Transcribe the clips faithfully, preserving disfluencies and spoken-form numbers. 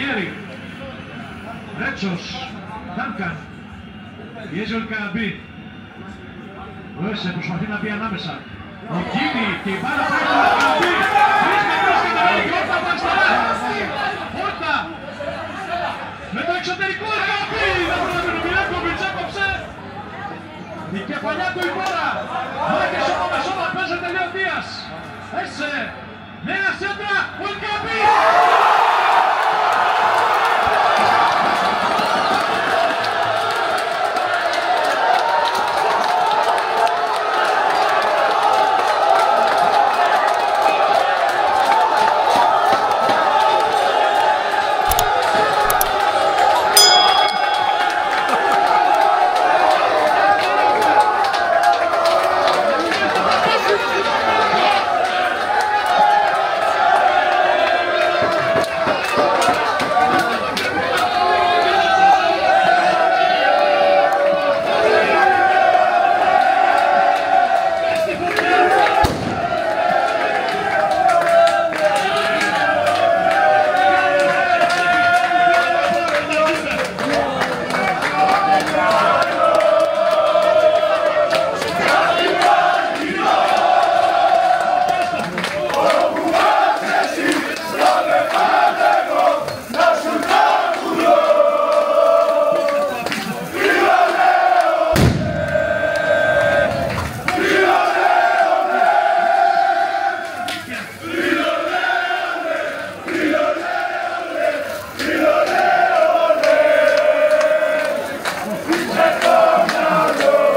Παλιέρη. Ρέτσος. Ντάνκαν. Πιέζει ο Ελκαμπή. Ο Έσε προσπαθεί να μπει ανάμεσα. Ο Γκίνη και η μπάλα πάει στον Ελκαμπή. Βρίσκεται, βρίσκεται με την Όρτα από αριστερά. Όρτα. Με το εξωτερικό Ελκαμπή. Δεν προλαβαίνει ο Μιλάκοβιτς, έκοψε. Η κεφαλιά του η μπάλα. Μάκε σώμα με σώμα, παίζεται Λέο Δίας. Έσε. Νέα σέντρα, ο Ελκαμπή.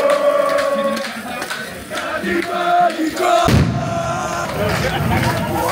Go!